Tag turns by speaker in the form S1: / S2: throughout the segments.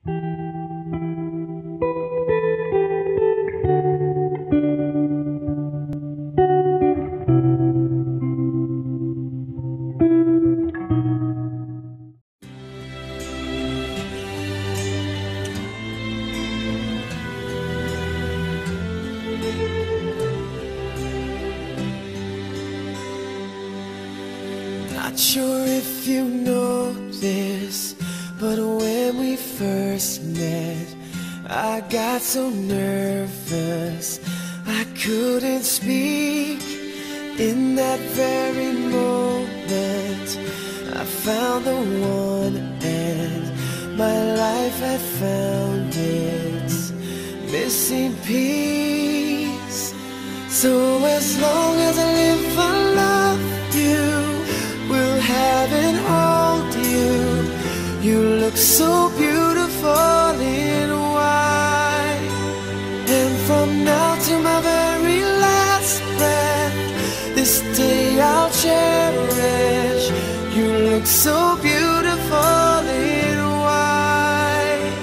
S1: Not sure if you know this, but when we first met, I got so nervous I couldn't speak. In that very moment, I found the one, and my life had found its missing piece. So as long as I live, I love you, will have and hold you. You look so beautiful in white, and from now to my very last breath, this day I'll cherish. You look so beautiful in white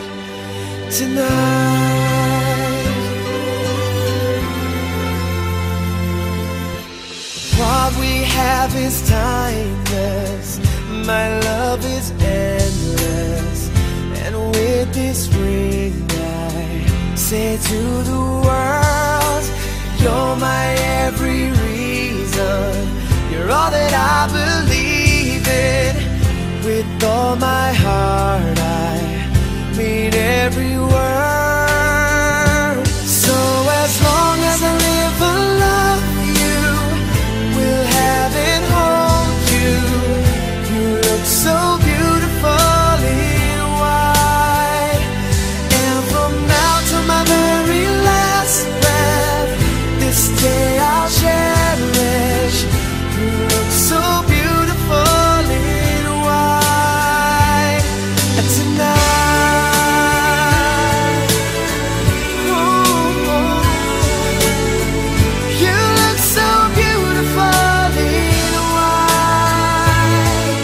S1: tonight. What we have is timeless, my love is endless, and with this ring I say to the world, you're my every reason, you're all that I believe in. With all my heart I mean every word. So as long as I live, I love you, will have and hold you. You look so beautiful in white, and from now to my very last breath, this day I'll cherish. You look so beautiful in white tonight. Ooh, you look so beautiful in white.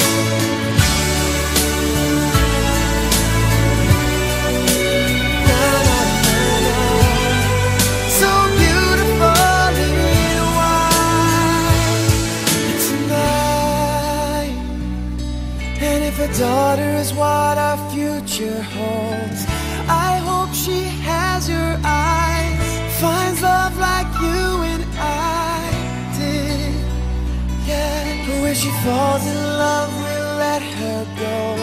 S1: Na, na, na, na. So beautiful in white tonight. And if a daughter is what our future holds, I hope she has your eyes, finds love like you and I did. Yeah, but when she falls in love, we'll let her go.